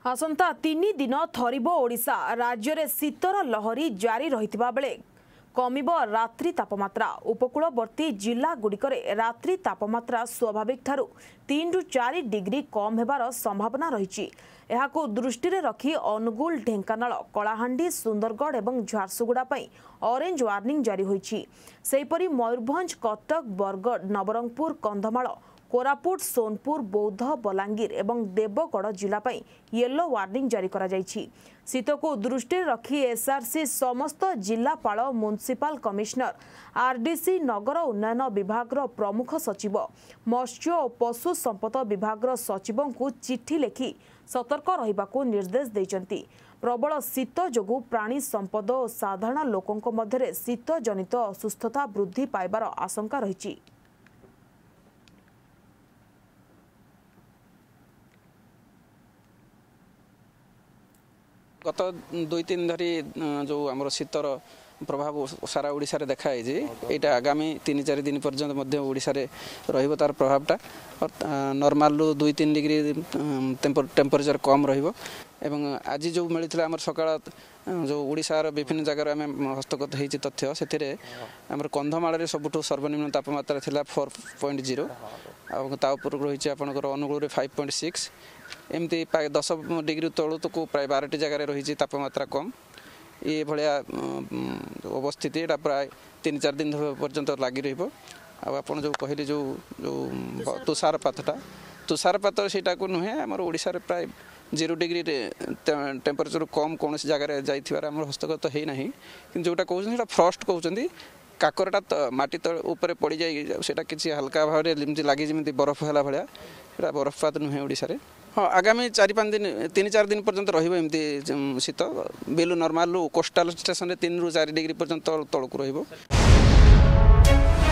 आसंता 3 दिन थरिब ओडिशा राज्य में शीतर लहरी जारी रहिथिबा बेले कमिब रात्रि तापमात्रा। उपकूलवर्ती जिला गुड़िकरे रात्रि तापमात्रा स्वाभाविक ठारू 3 ରୁ 4 डिग्री कम हेबार संभावना रही। एहाकु दृष्टि रे रखी अनुगुल, ढेंकानाल, कलाहांडी, सुंदरगढ़ और झारसुगुड़ा ऑरेंज वार्निंग जारी होईछि। सेहीपरि मयूरभंज, कटक, बरगढ़, नवरंगपुर, कंधमाल, कोरापुट, सोनपुर, बौद्ध, बलांगीर एवं देवगढ़ जिला येलो वार्निंग जारी करा जायछि। शीत को दृष्टि रखी एसआरसी समस्त जिलापाल, म्युनिसिपल कमिशनर, आरडीसी, नगर उन्नयन विभाग प्रमुख सचिव, मत्स्य और पशु संपद विभाग सचिवों को चिठी लिखि सतर्क रहिबाकू निर्देश दैछन्ति। प्रबल शीत जोगु प्राणी संपद और साधारण लोकों मध्य शीत जनित असुस्थता वृद्धि पाइबार आशंका रही। गत 2-3 धरी जो आम शीतर प्रभाव सारा ओडिशा रे देखा यहाँ आगामी 3-4 दिन पर्यंत ओडिशा रे रहिबो तार प्रभावटा नॉर्मल 2-3 डिग्री टेम्परेचर कम रहिबो। एवं आज जो मिलता आम सकाळ जो ओडिशार विभिन्न जगार आम हस्तगत होती तथ्य से आम कंधमाल सबुठ सर्वनिम्न तापमात्रा थिला 4.0 आपर रही आपंकर अनुगुल 5.6 एमती 10 डिग्री तलू तो प्राय 12टी जगार रही तापमात्रा कम। ये भाया अवस्थिति यहाँ प्राय 3-4 दिन पर्यंत लगी रहा। जो कहली जो तुषारपात सेटा को नुहे आम ओडिशा रे प्राय 0 डिग्री टेम्परेचर कम कौन जगार जाइथिबार आम हस्तगत होना कि जोटा कहते फ्रस्ट कहते काकरटा माटी ऊपर पड़ जाए किसी हल्का भाव में लगी जमी बरफ है भाया बरफपात नुहे ओडिशा रे। हाँ आगामी 4-5 दिन 3-4 दिन पर्यंत रही शीत बेलू नॉर्मल कोस्टाल स्टेशन 3 ରୁ 4 डिग्री पर्यंत तलक रही।